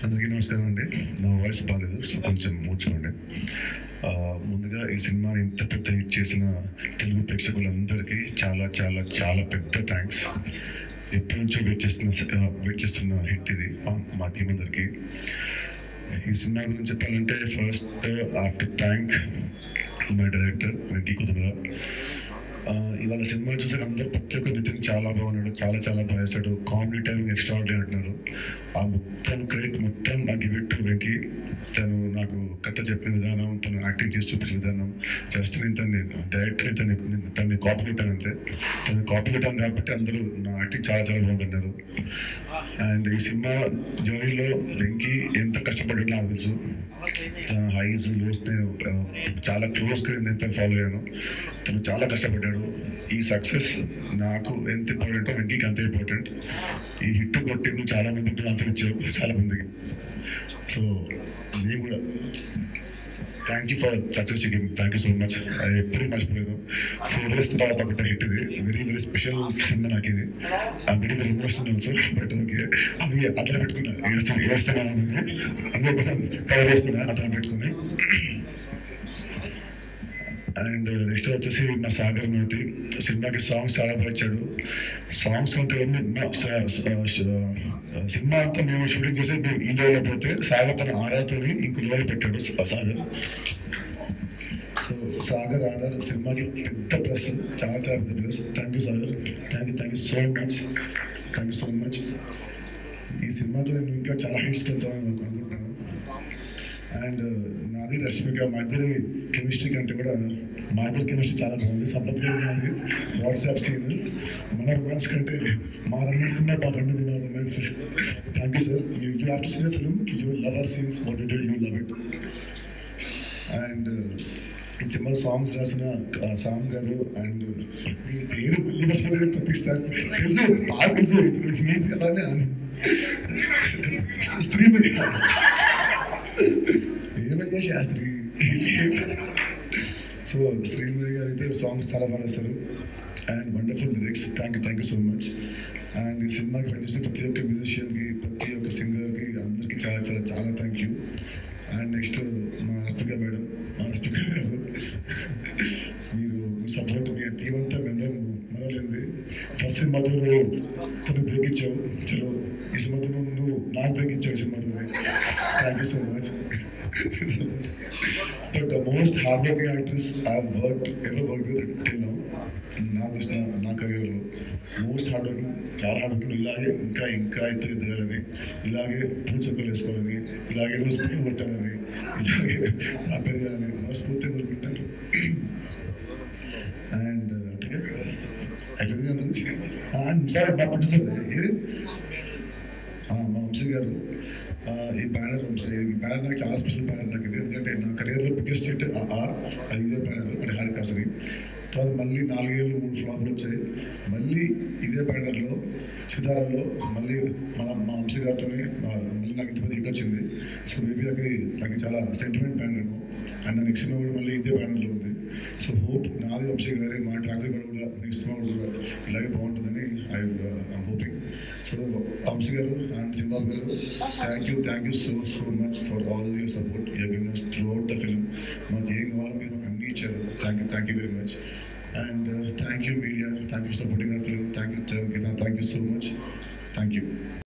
అందరికీ నమస్కారం అండి. నా వాయిస్ బాగాలేదు, సో కొంచెం మూర్చుకోండి. ముందుగా ఈ సినిమాని ఇంత పెద్ద హిట్ చేసిన తెలుగు ప్రేక్షకులందరికీ చాలా చాలా చాలా పెద్ద థ్యాంక్స్. ఎప్పటి నుంచో వెయిట్ చేస్తున్న హిట్ ఇది మా టీం అందరికీ. ఈ సినిమా గురించి చెప్పాలంటే first have thank my director Venky Kudumula. ఇవాళ సినిమా చూసాక అందరూ ప్రతి ఒక్క నితిన్ చాలా బాగున్నాడు, చాలా చాలా బాగా చేశాడు, కామెడీ టైమింగ్ ఎక్స్ట్రాడినరీ అంటున్నారు. ఆ మొత్తం క్రెడిట్ మొత్తం నాకు గివ్ ఇట్ టు వెంకీ. తను నాకు కథ చెప్పిన విధానం, తను యాక్టింగ్ చేసి చూపించిన విధానం, జస్ట్ నేను డైరెక్టర్ తనని కాపీ పెట్టాను అంతే. తను కాపీ పెట్టాను కాబట్టి అందరూ నా యాక్టింగ్ చాలా చాలా బాగుంటున్నారు. అండ్ ఈ సినిమా జర్నీలో వెంకీ ఎంత కష్టపడ్డాడో నాకు తెలుసు. తన హైస్ లోస్ నేను చాలా క్లోజ్గా నేను తను ఫాలో అయ్యాను. తను చాలా కష్టపడ్డాడు. ఈ సక్సెస్ నాకు ఎంత ఇంపార్టెంటో వెంకీకి అంతే ఇంపార్టెంట్. ఈ హిట్ కొట్టి నువ్వు చాలా మందికి ఆన్సర్ ఇచ్చావు, చాలా మందికి. సో నేను కూడా thank you for success giving. Thank you so much. అది ఎప్పుడూ మర్చిపోయాను. 4 days తర్వాత ఒకటి హిట్ ఇది. వెరీ వెరీ స్పెషల్ సినిమా నాకు ఇది. Very very emotional also. But okay, అందుకే అతను పెట్టుకున్నా. ఏడుస్తున్నాను అందుకే కొంచెం కవర్ చేస్తున్నా అతను పెట్టుకుని. అండ్ నెక్స్ట్ వచ్చేసి మా సాగర్ మూర్తి. సినిమాకి సాంగ్స్ చాలా బాగా ఇచ్చాడు. సాంగ్స్ అంటే సినిమా అంతా మేము షూటింగ్ చేసి మేము ఈ లెవెల్లో పోతే సాగర్ తన ఆర్ఆర్తో ఇంకో లెవెల్ పెట్టాడు సాగర్. సో సాగర్ ఆర్ఆర్ సినిమాకి పెద్ద ప్లస్, చాలా చాలా పెద్ద plus. Thank you Sagar, thank you so much, thank you so much. ఈ సినిమాతో నేను ఇంకా చాలా హిట్స్ వెళ్తామని అనుకుంటున్నాను. అండ్ నాది రష్మిక, మా ఇద్దరి కెమిస్ట్రీ కంటే కూడా మా ఇద్దరి కెమిస్ట్రీ చాలా బాగుంది. సంపత్ గారి నాది వాట్సాప్ సీన్ మన రొమాన్స్ కంటే మా రొమాన్స్ బాగా పండుది. మా romance. Thank you sir. You have to see the film. You will love our scenes. What you did, you love it. And ఈ సినిమా సాంగ్స్ రాసిన సాంగ్ గారు. అండ్ మీ పేరు మళ్ళీ మర్చిపోతే ప్రతిస్తారు తెలుసు, బాగా తెలుసు. ఇప్పుడు అలానే అని స్త్రీమతి ఏమయ్యా శాస్త్రి. సో శ్రీమతి గారు అయితే సాంగ్స్ చాలా బాగా రాస్తారు. And wonderful lyrics. Thank you so much. And ఈ సినిమాకి పనిచేసిన ప్రతి ఒక్క మ్యూజిషియన్కి, ప్రతి ఒక్క సింగర్కి, అందరికీ చాలా చాలా చాలా థ్యాంక్ యూ. అండ్ నెక్స్ట్ మా రష్మిక మేడం, మా రష్మిక గారు, మీరు సపోర్ట్ మీ టీం అంతా మేము మరలేంది. ఫస్ట్ సినిమాతో తను బ్రేక్ ఇచ్చావు, చలో ఈ సినిమాతో నువ్వు నాకు బ్రేక్ ఇచ్చావు. ఈ సినిమాతో thank you so much. But the most hard working actress I ever work with till now. నా దృష్టి నా కెరీర్లో మోస్ట్ హార్డ్ వర్కింగ్, చాలా హార్డ్ వర్కింగ్. ఇలాగే ఇంకా ఇంకా ఎదగాలని, ఇలాగే పూచొక్కలు వేసుకోవాలని, ఇలాగే రోజు స్పూన్ కొట్టాలని, ఇలాగే నా పెరగాలని మనస్ఫూర్తిగా కోరుకుంటారు. అండ్ అందుకే అయిపోయింది అంత. అండ్ సారీ మా ప్రొడ్యూసర్ మా వంశీ గారు. ఈ బ్యానర్ నాకు చాలా స్పెషల్ బ్యానర్ నాకు ఇది. ఎందుకంటే నా కెరీర్లో బిగ్గెస్ట్ హిట్ అది ఇదే బ్యానర్, అంటే హారికాసరి. తర్వాత మళ్ళీ 4 ఏళ్ళు 3 ఫ్లాపులు వచ్చాయి. మళ్ళీ ఇదే బ్యానర్లో సితారాలో మళ్ళీ మా వంశీ గారితో మళ్ళీ నాకు ఇంత పెద్ద హిట్ వచ్చింది. సో మేబీ నాకు చాలా సెంటిమెంట్ బ్యానర్ ఏమో. అండ్ నా నెక్స్ట్ సినిమా కూడా మళ్ళీ ఇదే బ్యానర్లో ఉంది. సో హోప్ నాది వంశీ గారి మా ట్రాక్ రికార్డ్ కూడా నెక్స్ట్ సినిమా కూడా ఇలాగే బాగుంటుందని ఐఎమ్ హోపింగ్. సో వంశీ గారు అండ్ సింబాబు గారు, thank you so much for all your support you given us throughout the film. మాకు ఏం కావాలో మీరు మాకు అన్నీ ఇచ్చారు. Thank you very much. And thank you media, thank you for supporting our film. Thank you so much. Thank you.